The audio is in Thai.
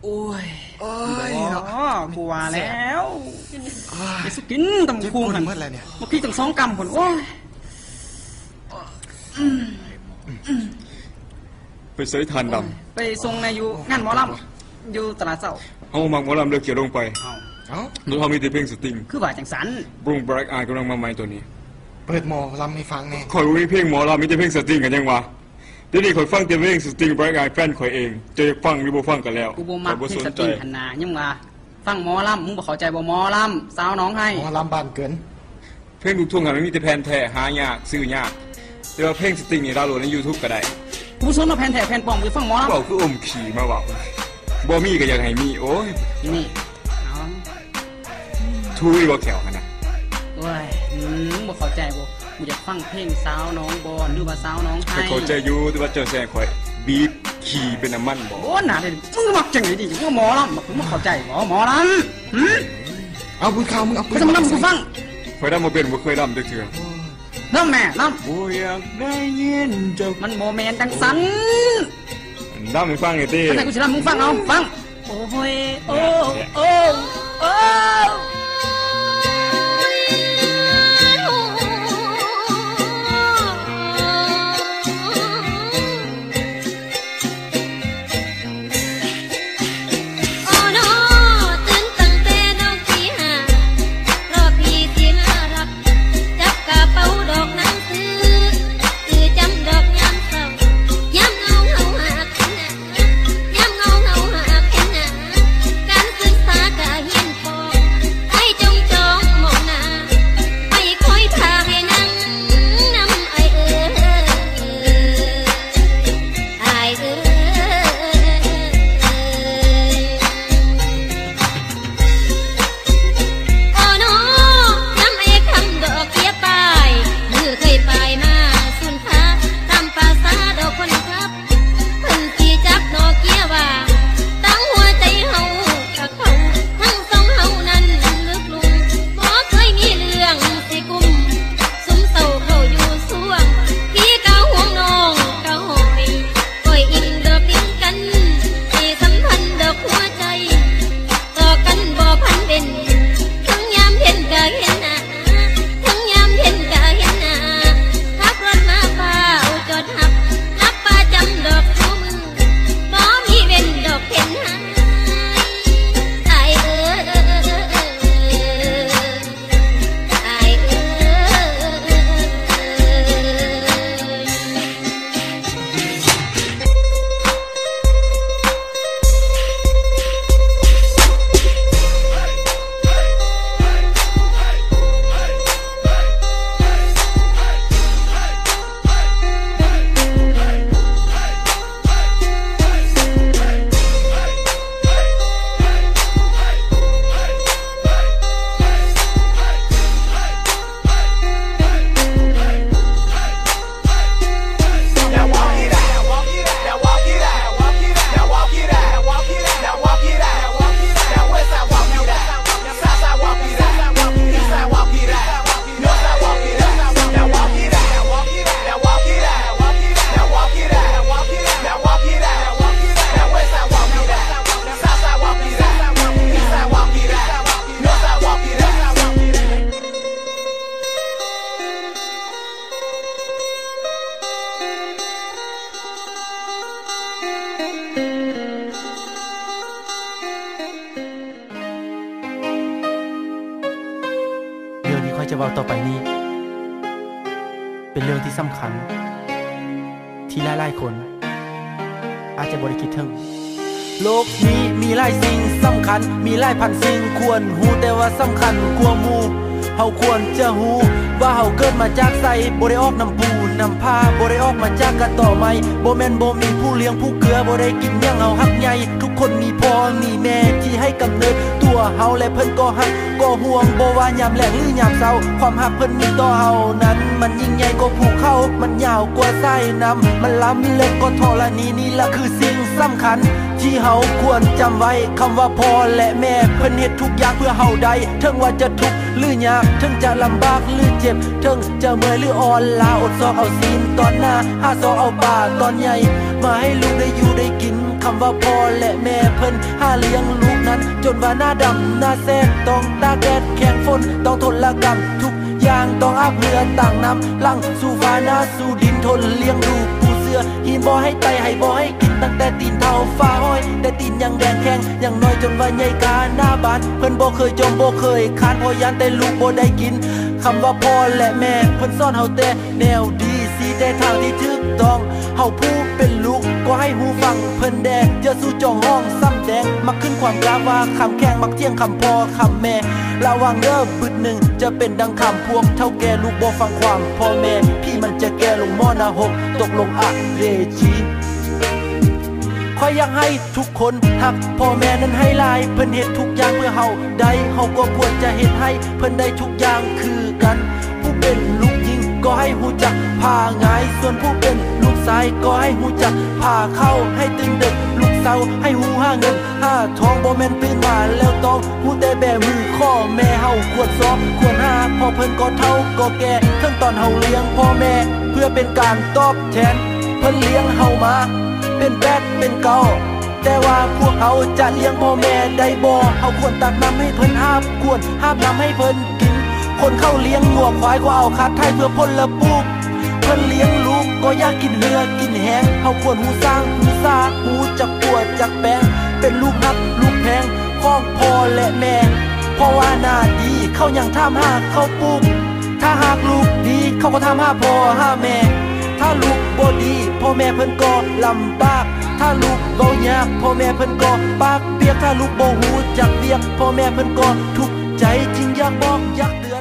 โอ้ยโอ้ยกูว่าแล้วไปสุกินตำคูงหันเมื่อกี้ตั้ง2 กำผลโอ้ยไปใส่ทานดำไปส่งในอยู่งานหมอลำอยู่ตลาดเช้าเอามักหมอลำเลือกเกี่ยวลงไปดูเขามีแต่เพลงสตริงคือว่าจังสันบรูมแบล็กอายกำลังมาใหม่ตัวนี้เปิดหมอลำให้ฟังแน่คอยมีเพลงหมอลำมีแต่เพลงสตริงกันยังวะเดี๋ยวนี้คอยฟังแต่เพลงสตริงแบล็กอายแฟนคอยเองจะฟังหรือบ่ฟังกันแล้วกูบ่มักเพลงสตริงหันหน้ายังว่าฟังหมอลำมึงบ่เข้าใจบ่หมอลำสาวน้องให้หมอลำบ้านเกินเพลงลูกทุ่งมันมีแต่แผ่นแท้หายากซื้อยากแต่ว่าเพลงสตริงนี่ดาวน์โหลดใน YouTube ก็ได้กูสนว่าแผ่นแท้แผ่นปลอมไปฟังหมอลำเว้าคืออมขี่มาเว้าบ่มีก็อยากให้มีโอ้ยนี่ทุยบ่แขวหั่นน่ะโอ้ยบ่เข้าใจบ่กูอยากฟังเพลงสาวน้องบอนหรือว่าสาวน้องไห้เข้าใจอยู่แต่ว่าเจ้าแซ่ข่อยบีบขี่เป็นน้ำมันบ่โอ้น่าเลยมึงมักจังได๋ดิกูหมอลำมึงบ่เข้าใจบ่หมอลำเอาปืนข่าวมึงเอาปืนจะมาลำกูฟังข่อยดำบ่เป็นบ่เคยดำจักเทื่อลำแม่ลำบ่อยากได้ยินเจ้ามันบ่แม่นจังซั่นดำให้ฟังหน่อยติแต่กูสิลำมึงฟังเอาฟังโอ้ยโอ้โอ้โอ้จะเว้าต่อไปนี้เป็นเรื่องที่สำคัญที่หลายๆคนอาจจะบ่ได้คิดถึงโลกนี้มีหลายสิ่งสำคัญมีหลายพันสิ่งควรฮู้แต่ว่าสำคัญกว่าหมู่เฮาควรจะฮู้ว่าเฮาเกิดมาจากไสบ่ได้ออกน้ำปูน้ำผ้าบ่ได้ออกมาจากกระต่อไม้บ่แม่นบ่มีผู้เลี้ยงผู้เกลือบ่ได้กินหยังเฮาฮักใหญ่ทุกคนมีพ่อมีแม่ที่ให้กำเนิดตัวเฮาและเพิ่นก็ฮักก็ห่วงบ่ว่ายามแล้งหรือยามเช้าความฮักเพิ่นมีต่อเฮานั้นมันยิ่งใหญ่กว่าภูเขามันยาวกว่าสายน้ำมันล้ำเลิศกว่าธรณีนี่ล่ะคือสิ่งสำคัญที่เฮาควรจำไว้คำว่าพ่อและแม่เพิ่นเฮ็ดทุกอย่างเพื่อเฮาได้ถึงว่าจะทุกข์หรือยากถึงจะลำบากหรือเจ็บถึงจะเมื่อยหรืออ่อนล้าอดซอกเอาศีลตอนหน้าหาซอกเอาป่าตอนใหญ่มาให้ลูกได้อยู่ได้กินคำว่าพ่อและแม่เพิ่นหาเลี้ยงลูกนั้นจนว่าหน้าดำหน้าแซงต้องตากแดดแข็งฝนต้องทนละกรรมทุกอย่างต้องอาบเหงื่อต่างน้ำลั่งสู่ฟ้าหน้าสู่ดินทนเลี้ยงดูปูเสือหินบ่ให้ไตให้บ่ให้กินตั้งแต่ตีนเท่าฟ้าห้อยแต่ตีนยังแดงแข็งยังน้อยจนว่าใหญ่กาหน้าบ้านเพิ่นบ่เคยจมบ่เคยคานพอยานแต่ลูกบ่ได้กินคำว่าพ่อและแม่เพิ่นสอนเฮาแต่แนวดีสิแต่ทางที่ถูกต้องเฮาผู้เป็นลูกก็ให้หูฟังเพิ่นแดอย่าสู้จ้องห้องซ้ำแดงมักขึ้นความกล้าว่าคำแข้งมักเที่ยงคำพ่อคำแม่ระวังเด้อบึดหนึ่งจะเป็นดังคำพวกเท่าแก่ลูกบ่ฟังความพ่อแม่พี่มันจะแก่ลงมอนาหกตกลงอะเรจีขออยากให้ทุกคนหักพ่อแม่นั้นให้หลายเพิ่นเฮ็ดทุกอย่างเพื่อเฮาได้เฮาก็ควรจะเฮ็ดให้เพิ่นได้ทุกอย่างคือกันผู้เป็นลูกหญิงก็ให้ฮู้จักพาง่ายส่วนผู้เป็นลูกชายก็ให้ฮู้จักพาเข้าให้ตื่นเด็กลูกสาวให้ฮู้หาเงินหาทองบ่แม่นตื่นมาแล้วต้องฮู้แต่แบมือข้อแม่เฮาควรซ้อมควรหาพอเพิ่นก็เฒ่าก็แก่ทั้งตอนเฮาเลี้ยงพ่อแม่เพื่อเป็นการตอบแทนเพิ่นเลี้ยงเฮามาเป็นแบดเป็นเก่าแต่ว่าพวกเขาจะเลี้ยงพ่อแม่ได้บ่เฮาควรตักน้ำให้เพิ่นหาบควรหาบน้ำให้เพิ่นกินคนเข้าเลี้ยงงัวควายก็เอาคัดไทยเพื่อพลละปลูกเพิ่นเลี้ยงลูกก็อยากกินเหือกินแหงเฮาควรหูสร้างหูซาหูจักปวดจักแปงเป็นลูกนักลูกแพงของพ่อและแม่เพราะว่าหน้าดีเขายังถามหาเขาปลูกถ้าหากลูกดีเขาก็ถามหาพ่อหาแม่ถ้าลูกบ่ดีพ่อแม่เพิ่นก็ลำบากถ้าลูกเว้ายากพ่อแม่เพิ่นก็ปากเปียกถ้าลูกบ่ฮู้จักเรียกพ่อแม่เพิ่นก็ทุกข์ใจจริงอยากบอกอยากเตือน